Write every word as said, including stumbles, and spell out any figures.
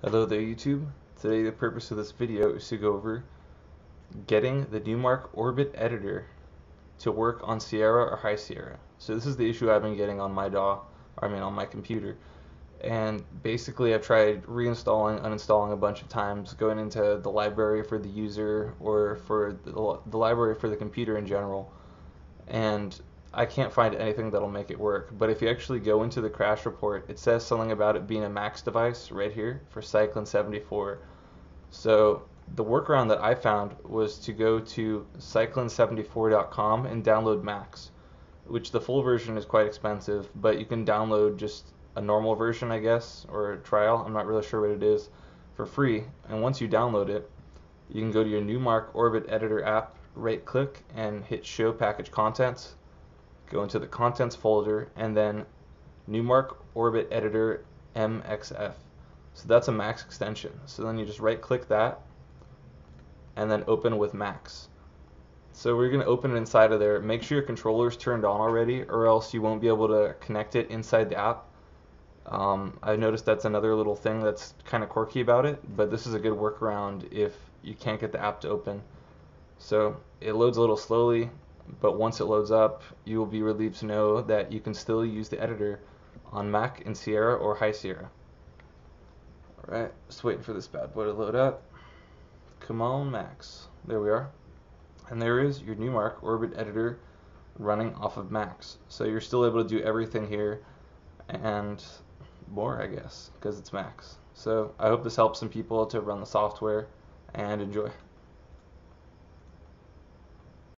Hello there YouTube. Today the purpose of this video is to go over getting the Newmark Orbit editor to work on Sierra or High Sierra. So this is the issue I've been getting on my D A W, I mean on my computer. And basically I've tried reinstalling, uninstalling a bunch of times, going into the library for the user or for the, the library for the computer in general. And I can't find anything that'll make it work. But if you actually go into the crash report, it says something about it being a Max device right here for Cyclin seventy-four. So the workaround that I found was to go to cyclin seventy-four dot com and download Max, which the full version is quite expensive, but you can download just a normal version, I guess, or a trial, I'm not really sure what it is, for free. And once you download it, you can go to your Newmark Orbit Editor app, right click and hit Show Package Contents, go into the Contents folder, and then Newmark Orbit Editor M X F. So that's a Max extension. So then you just right click that and then open with Max. So we're going to open it inside of there. Make sure your controller is turned on already, or else you won't be able to connect it inside the app. Um, I noticed that's another little thing that's kind of quirky about it, but this is a good workaround if you can't get the app to open. So it loads a little slowly, but once it loads up, you will be relieved to know that you can still use the editor on Mac in Sierra or High Sierra. Alright, just waiting for this bad boy to load up. Come on, Max. There we are. And there is your Newmark Orbit editor running off of Max. So you're still able to do everything here and more, I guess, because it's Max. So I hope this helps some people to run the software, and enjoy.